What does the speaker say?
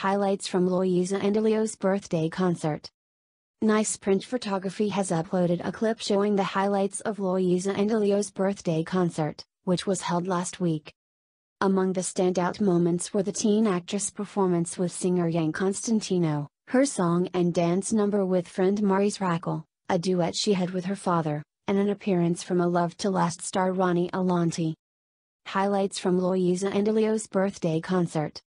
highlights from Loisa Andalio's birthday concert. Nice Print Photography has uploaded a clip showing the highlights of Loisa Andalio's birthday concert, which was held last week. Among the standout moments were the teen actress' performance with singer Yeng Constantino, her song and dance number with friend Maris Racal, a duet she had with her father, and an appearance from A Love to Last star Ronnie Alonte. Highlights from Loisa Andalio's birthday concert.